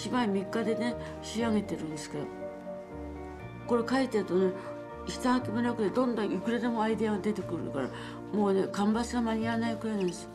芝居3日でね仕上げてるんですけど、これ書いてるとね下書きもなくてどんどんいくらでもアイデアが出てくるから、もうねカンバスが間に合わないくらいなんですよ。